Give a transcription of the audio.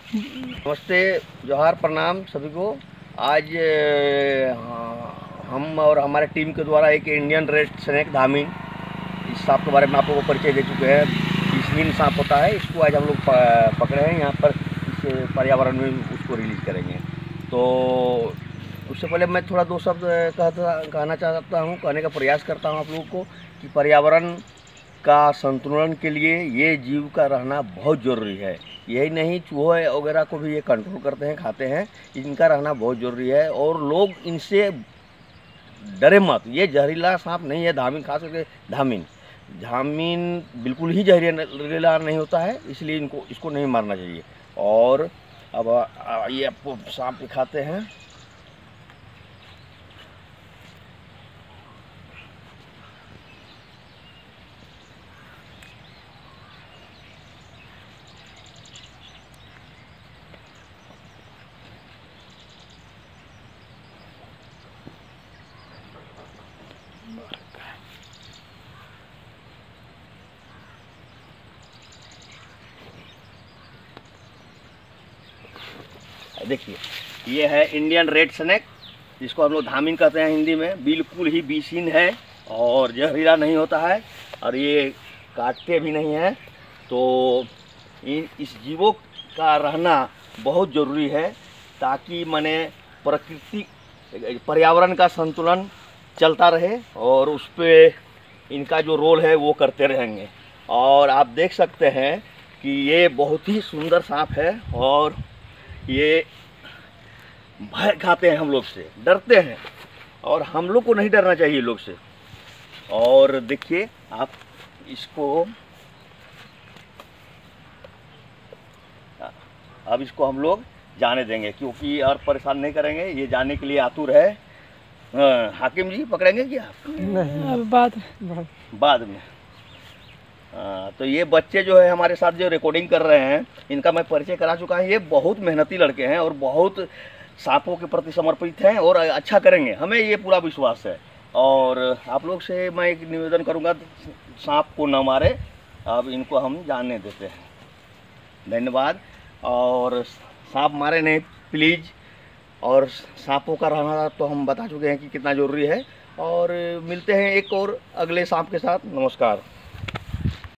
नमस्ते, जोहार, प्रणाम सभी को। आज हम और हमारे टीम के द्वारा एक इंडियन रेड स्नेक धामिन, इस सांप के बारे में आप लोगों को परिचय दे चुके हैं। बीसनीन सांप होता है, इसको आज हम लोग पकड़े हैं यहाँ पर। इस पर्यावरण में उसको रिलीज करेंगे। तो उससे पहले मैं थोड़ा दो शब्द कहने का प्रयास करता हूँ आप लोगों को कि पर्यावरण का संतुलन के लिए ये जीव का रहना बहुत ज़रूरी है। यही नहीं, चूहे वगैरह को भी ये कंट्रोल करते हैं, खाते हैं। इनका रहना बहुत ज़रूरी है और लोग इनसे डरे मत। ये जहरीला सांप नहीं है धामिन, खास करके धामिन। धामिन बिल्कुल ही जहरीला नहीं होता है, इसलिए इसको नहीं मारना चाहिए। और अब ये आपको सांप दिखाते हैं। देखिए, ये है इंडियन रेड स्नेक, जिसको हम लोग धामिन कहते हैं हिंदी में। बिल्कुल ही बीसीन है और जहरीला नहीं होता है और ये काटते भी नहीं हैं। तो इस जीवों का रहना बहुत ज़रूरी है, ताकि माने प्रकृति पर्यावरण का संतुलन चलता रहे और उस पर इनका जो रोल है वो करते रहेंगे। और आप देख सकते हैं कि ये बहुत ही सुंदर सांप है और ये भय खाते हैं, हम लोग से डरते हैं और हम लोग को नहीं डरना चाहिए लोग से। और देखिए आप इसको, अब इसको हम लोग जाने देंगे, क्योंकि और परेशान नहीं करेंगे। ये जाने के लिए आतुर है। हाकिम जी पकड़ेंगे क्या? नहीं, बाद में। तो ये बच्चे जो है हमारे साथ जो रिकॉर्डिंग कर रहे हैं, इनका मैं परिचय करा चुका हूँ। ये बहुत मेहनती लड़के हैं और बहुत सांपों के प्रति समर्पित हैं और अच्छा करेंगे, हमें ये पूरा विश्वास है। और आप लोग से मैं एक निवेदन करूँगा, सांप को न मारे। अब इनको हम जानने देते हैं। धन्यवाद। और सांप मारे नहीं प्लीज़। और सांपों का रहना तो हम बता चुके हैं कि कितना ज़रूरी है। और मिलते हैं एक और अगले सांप के साथ। नमस्कार।